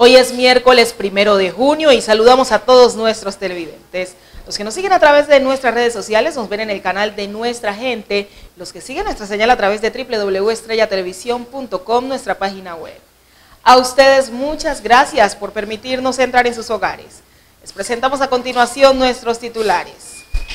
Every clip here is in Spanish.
Hoy es miércoles 1 de junio y saludamos a todos nuestros televidentes. Los que nos siguen a través de nuestras redes sociales nos ven en el canal de Nuestra Gente. Los que siguen nuestra señal a través de www.estrellatelevisión.com, nuestra página web. A ustedes muchas gracias por permitirnos entrar en sus hogares. Les presentamos a continuación nuestros titulares.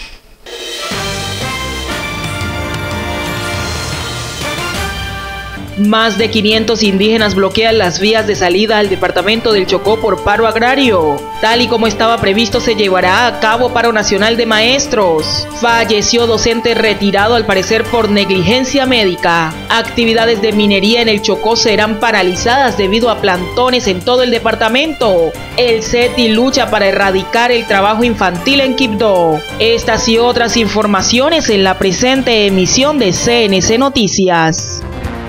Más de 500 indígenas bloquean las vías de salida al departamento del Chocó por paro agrario. Tal y como estaba previsto, se llevará a cabo paro nacional de maestros. Falleció docente retirado al parecer por negligencia médica. Actividades de minería en el Chocó serán paralizadas debido a plantones en todo el departamento. El CETI lucha para erradicar el trabajo infantil en Quibdó. Estas y otras informaciones en la presente emisión de CNC Noticias.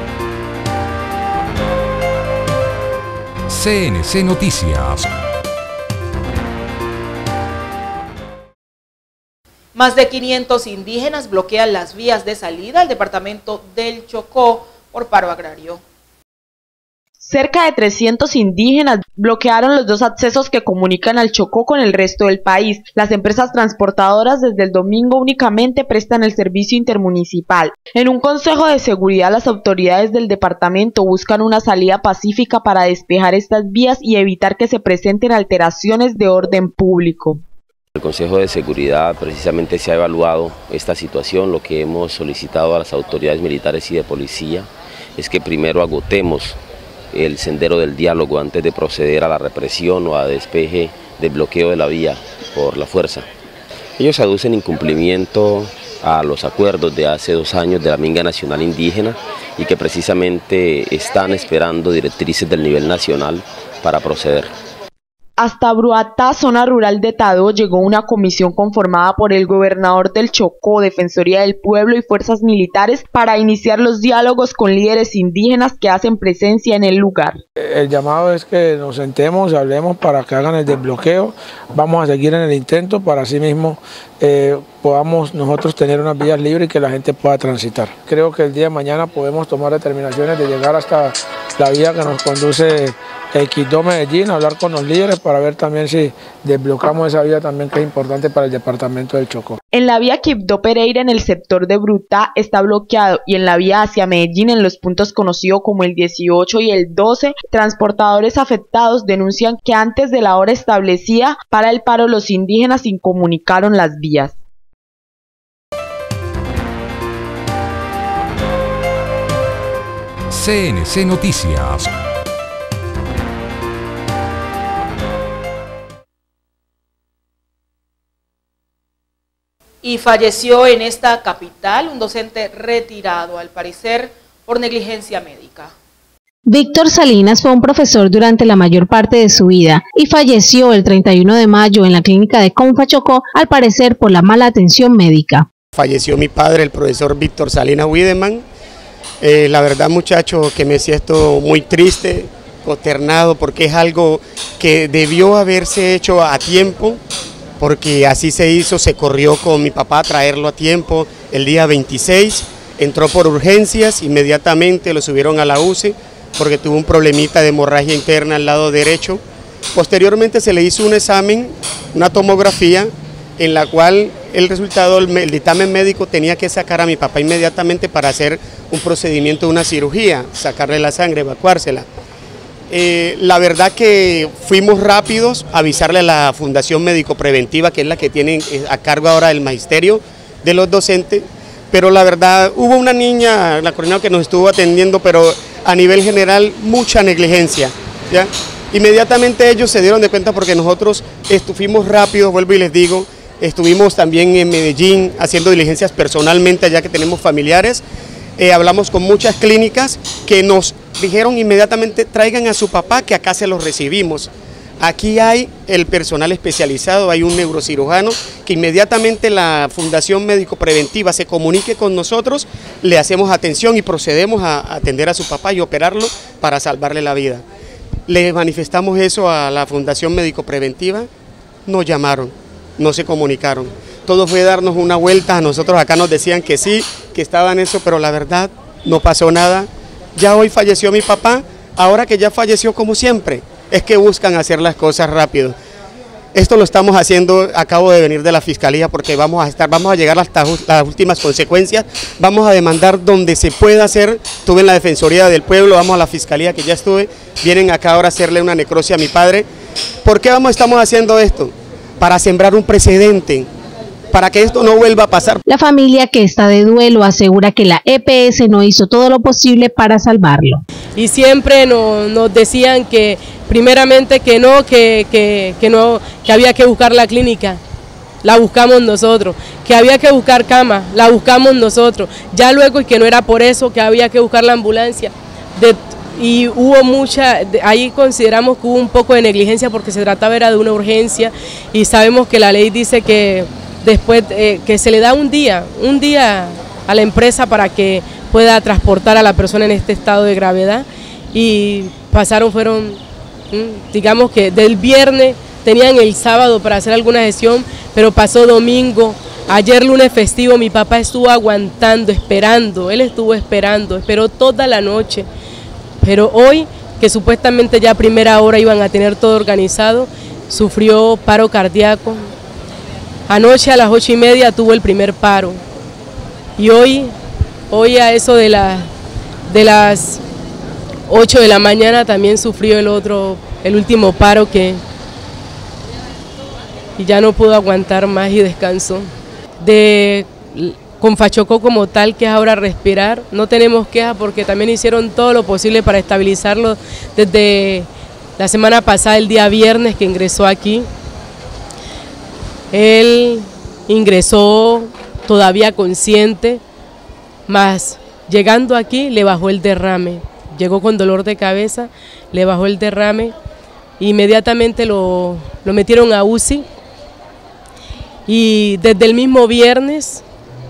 CNC Noticias. Más de 500 indígenas bloquean las vías de salida al departamento del Chocó por paro agrario. Cerca de 300 indígenas bloquearon los dos accesos que comunican al Chocó con el resto del país. Las empresas transportadoras desde el domingo únicamente prestan el servicio intermunicipal. En un consejo de seguridad, las autoridades del departamento buscan una salida pacífica para despejar estas vías y evitar que se presenten alteraciones de orden público. El Consejo de Seguridad precisamente se ha evaluado esta situación. Lo que hemos solicitado a las autoridades militares y de policía es que primero agotemos el sendero del diálogo antes de proceder a la represión o a despeje del bloqueo de la vía por la fuerza. Ellos aducen incumplimiento a los acuerdos de hace 2 años de la Minga Nacional Indígena y que precisamente están esperando directrices del nivel nacional para proceder. Hasta Bruatá, zona rural de Tadó, llegó una comisión conformada por el gobernador del Chocó, Defensoría del Pueblo y fuerzas militares para iniciar los diálogos con líderes indígenas que hacen presencia en el lugar. El llamado es que nos sentemos y hablemos para que hagan el desbloqueo. Vamos a seguir en el intento para así mismo podamos nosotros tener unas vías libres y que la gente pueda transitar. Creo que el día de mañana podemos tomar determinaciones de llegar hasta la vía que nos conduce Quibdó-Medellín, hablar con los líderes para ver también si desbloqueamos esa vía también, que es importante para el departamento del Chocó. En la vía Quibdó-Pereira en el sector de Bruatá está bloqueado y en la vía hacia Medellín en los puntos conocidos como el 18 y el 12, transportadores afectados denuncian que antes de la hora establecida para el paro los indígenas incomunicaron las vías. CNC Noticias. Y falleció en esta capital un docente retirado, al parecer por negligencia médica. Víctor Salinas fue un profesor durante la mayor parte de su vida y falleció el 31 de mayo en la clínica de Confa Chocó, al parecer por la mala atención médica. Falleció mi padre, el profesor Víctor Salinas Wiedemann. La verdad, muchacho, que me siento muy triste, consternado, porque es algo que debió haberse hecho a tiempo, porque así se hizo, se corrió con mi papá a traerlo a tiempo el día 26, entró por urgencias, inmediatamente lo subieron a la UCI porque tuvo un problemita de hemorragia interna al lado derecho. Posteriormente se le hizo un examen, una tomografía, en la cual el resultado, el dictamen médico tenía que sacar a mi papá inmediatamente para hacer un procedimiento de una cirugía, sacarle la sangre, evacuársela. La verdad que fuimos rápidos a avisarle a la Fundación Médico Preventiva, que es la que tiene a cargo ahora del magisterio de los docentes, pero la verdad hubo una niña, la coordinadora, que nos estuvo atendiendo, pero a nivel general mucha negligencia, ¿ya? Inmediatamente ellos se dieron de cuenta porque nosotros fuimos rápidos, vuelvo y les digo, estuvimos también en Medellín haciendo diligencias personalmente allá que tenemos familiares. Hablamos con muchas clínicas que nos dijeron inmediatamente traigan a su papá que acá se los recibimos. Aquí hay el personal especializado, hay un neurocirujano que inmediatamente la Fundación Médico Preventiva se comunique con nosotros, le hacemos atención y procedemos a atender a su papá y operarlo para salvarle la vida. Le manifestamos eso a la Fundación Médico Preventiva, nos llamaron, no se comunicaron. Todo fue darnos una vuelta, a nosotros acá nos decían que sí, que estaban eso, pero la verdad no pasó nada. Ya hoy falleció mi papá, ahora que ya falleció como siempre, es que buscan hacer las cosas rápido. Esto lo estamos haciendo, acabo de venir de la Fiscalía porque vamos a llegar hasta las últimas consecuencias, vamos a demandar donde se pueda hacer. Estuve en la Defensoría del Pueblo, vamos a la Fiscalía que ya estuve, vienen acá ahora a hacerle una necropsia a mi padre. ¿Por qué estamos haciendo esto? Para sembrar un precedente, para que esto no vuelva a pasar. La familia, que está de duelo, asegura que la EPS no hizo todo lo posible para salvarlo. Y siempre nos decían que primeramente que había que buscar la clínica, la buscamos nosotros, que había que buscar cama, la buscamos nosotros, ya luego, y que no era por eso, que había que buscar la ambulancia, y hubo ahí consideramos que hubo un poco de negligencia porque se trataba era de una urgencia, y sabemos que la ley dice que después que se le da un día a la empresa para que pueda transportar a la persona en este estado de gravedad, y fueron, digamos que del viernes tenían el sábado para hacer alguna gestión, pero pasó domingo, ayer lunes festivo, mi papá estuvo aguantando, esperando, esperó toda la noche, pero hoy, que supuestamente ya a primera hora iban a tener todo organizado, sufrió paro cardíaco. Anoche a las 8:30 tuvo el primer paro, y hoy a eso de las 8 de la mañana también sufrió el último paro, y ya no pudo aguantar más y descansó. De Confachocó como tal, que es ahora respirar, no tenemos quejas porque también hicieron todo lo posible para estabilizarlo desde la semana pasada, el día viernes que ingresó aquí. Él ingresó todavía consciente, mas llegando aquí le bajó el derrame. Llegó con dolor de cabeza, le bajó el derrame, inmediatamente lo metieron a UCI, y desde el mismo viernes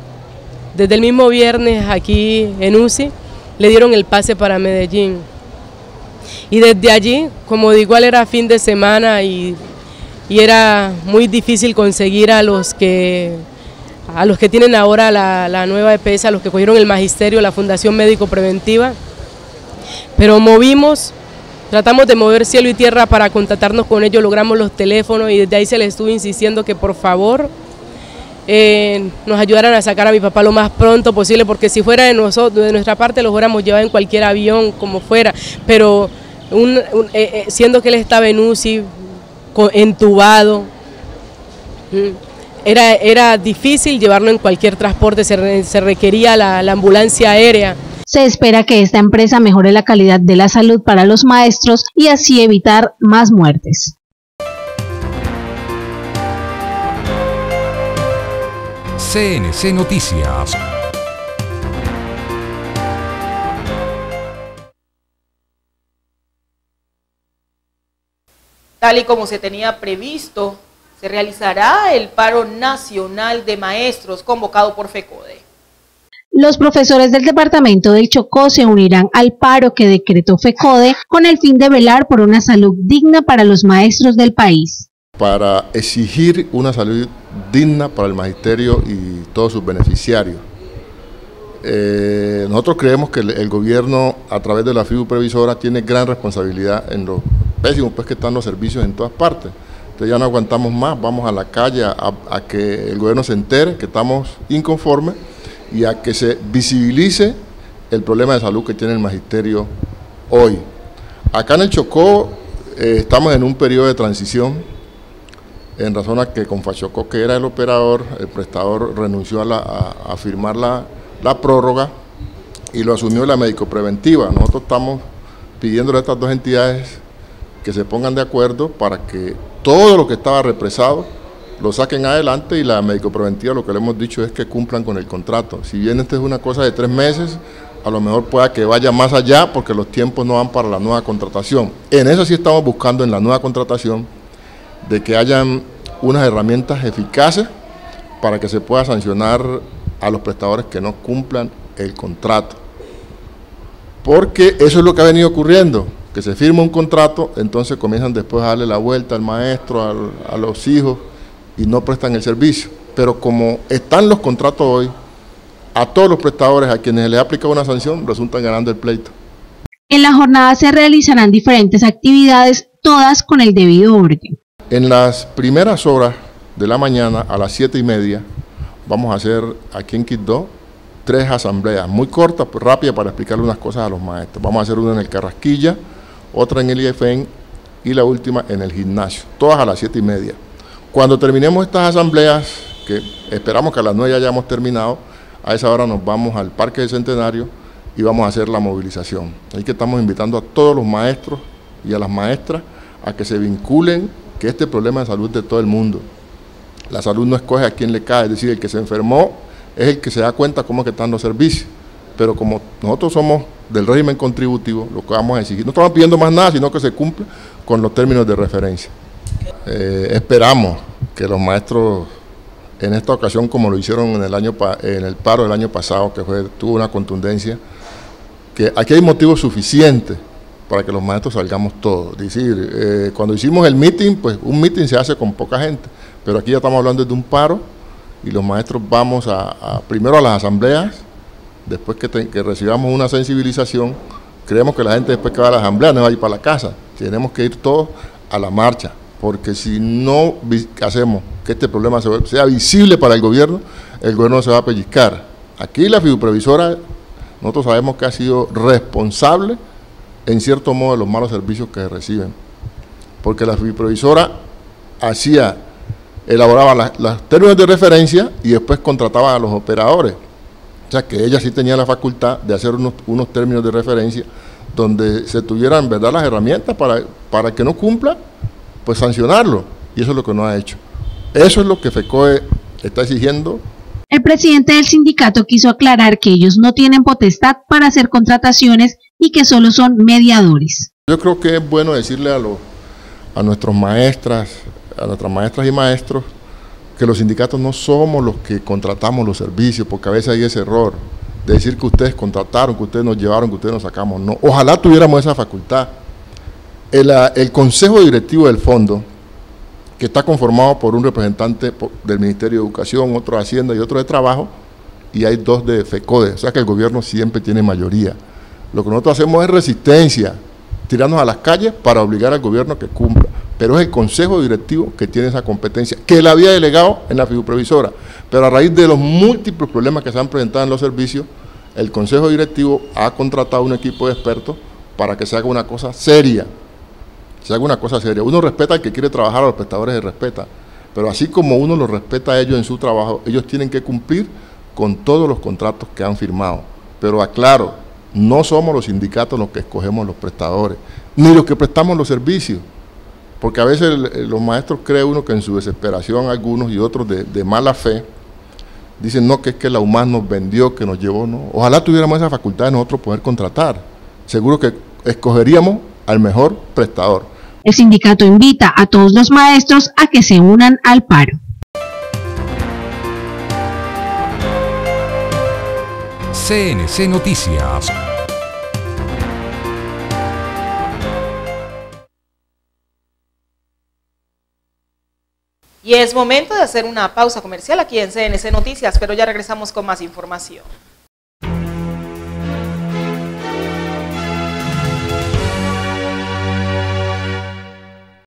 aquí en UCI le dieron el pase para Medellín. Y desde allí, como igual era fin de semana y era muy difícil conseguir a los que tienen ahora la nueva EPS, a los que cogieron el magisterio, la Fundación Médico Preventiva, pero tratamos de mover cielo y tierra para contactarnos con ellos, logramos los teléfonos, y desde ahí se les estuvo insistiendo que por favor nos ayudaran a sacar a mi papá lo más pronto posible, porque si fuera de nuestra parte lo hubiéramos llevado en cualquier avión, como fuera, pero siendo que él estaba en UCI, entubado, era difícil llevarlo en cualquier transporte, se requería la ambulancia aérea. Se espera que esta empresa mejore la calidad de la salud para los maestros y así evitar más muertes. CNC Noticias. Tal y como se tenía previsto, se realizará el paro nacional de maestros convocado por FECODE. Los profesores del departamento del Chocó se unirán al paro que decretó FECODE con el fin de velar por una salud digna para los maestros del país. Para exigir una salud digna para el magisterio y todos sus beneficiarios. Nosotros creemos que el gobierno, a través de la FIBU Previsora, tiene gran responsabilidad en lo pésimo que están los servicios en todas partes. Entonces ya no aguantamos más, vamos a la calle a que el gobierno se entere que estamos inconformes y a que se visibilice el problema de salud que tiene el magisterio hoy. Acá en el Chocó estamos en un periodo de transición, en razón a que Confachocó, que era el operador, el prestador renunció a firmar la prórroga y lo asumió la Médico Preventiva. Nosotros estamos pidiéndole a estas dos entidades que se pongan de acuerdo para que todo lo que estaba represado lo saquen adelante, y la Médico Preventiva lo que le hemos dicho es que cumplan con el contrato. Si bien esta es una cosa de 3 meses, a lo mejor pueda que vaya más allá porque los tiempos no van para la nueva contratación. En eso sí estamos buscando, en la nueva contratación, de que hayan unas herramientas eficaces para que se pueda sancionar a los prestadores que no cumplan el contrato. Porque eso es lo que ha venido ocurriendo, que se firma un contrato, entonces comienzan después a darle la vuelta al maestro, a los hijos, y no prestan el servicio. Pero como están los contratos hoy, a todos los prestadores a quienes se les ha aplicado una sanción resultan ganando el pleito. En la jornada se realizarán diferentes actividades, todas con el debido orden. En las primeras horas de la mañana, a las 7:30, vamos a hacer aquí en Quibdó 3 asambleas muy cortas, pues rápidas, para explicarle unas cosas a los maestros. Vamos a hacer una en el Carrasquilla, otra en el IFEN y la última en el gimnasio, todas a las 7:30. Cuando terminemos estas asambleas, que esperamos que a las 9 ya hayamos terminado, a esa hora nos vamos al Parque del Centenario y vamos a hacer la movilización. Ahí que estamos invitando a todos los maestros y a las maestras a que se vinculen, que este problema de salud de todo el mundo. La salud no escoge a quién le cae, es decir, el que se enfermó es el que se da cuenta cómo es que están los servicios. Pero como nosotros somos del régimen contributivo, lo que vamos a exigir, no estamos pidiendo más nada, sino que se cumpla con los términos de referencia. Esperamos que los maestros, en esta ocasión, como lo hicieron en el paro del año pasado, que tuvo una contundencia, que aquí hay motivos suficientes para que los maestros salgamos todos. Es decir, cuando hicimos el meeting, pues un meeting se hace con poca gente, pero aquí ya estamos hablando de un paro y los maestros vamos primero a las asambleas, después que recibamos una sensibilización. Creemos que la gente después que va a la asamblea no va a ir para la casa, tenemos que ir todos a la marcha, porque si no hacemos que este problema sea visible para el gobierno se va a pellizcar. Aquí la fiduprevisora, nosotros sabemos que ha sido responsable en cierto modo de los malos servicios que reciben, porque la fiduprevisora elaboraba los términos de referencia y después contrataba a los operadores. O sea que ella sí tenía la facultad de hacer unos términos de referencia donde se tuvieran, ¿verdad?, las herramientas para el que no cumpla, pues sancionarlo, y eso es lo que no ha hecho. Eso es lo que FECODE está exigiendo. El presidente del sindicato quiso aclarar que ellos no tienen potestad para hacer contrataciones y que solo son mediadores. Yo creo que es bueno decirle a nuestras maestras y maestros, que los sindicatos no somos los que contratamos los servicios, porque a veces hay ese error de decir que ustedes contrataron, que ustedes nos llevaron, que ustedes nos sacamos. No, ojalá tuviéramos esa facultad. El consejo directivo del fondo, que está conformado por un representante del Ministerio de Educación, otro de Hacienda y otro de Trabajo, y hay 2 de FECODE, o sea que el gobierno siempre tiene mayoría. Lo que nosotros hacemos es resistencia, tirarnos a las calles para obligar al gobierno a que cumpla, pero es el consejo directivo que tiene esa competencia, que la había delegado en la fiduprevisora, pero a raíz de los múltiples problemas que se han presentado en los servicios, el consejo directivo ha contratado un equipo de expertos para que se haga una cosa seria. Uno respeta al que quiere trabajar, a los prestadores se respeta, pero así como uno los respeta a ellos en su trabajo, ellos tienen que cumplir con todos los contratos que han firmado. Pero aclaro, no somos los sindicatos los que escogemos los prestadores, ni los que prestamos los servicios, porque a veces los maestros creen uno que en su desesperación, algunos y otros de mala fe, dicen no, que es que la UMAS nos vendió, que nos llevó, no. Ojalá tuviéramos esa facultad de nosotros poder contratar, seguro que escogeríamos al mejor prestador. El sindicato invita a todos los maestros a que se unan al paro. CNC Noticias. Y es momento de hacer una pausa comercial aquí en CNC Noticias, pero ya regresamos con más información.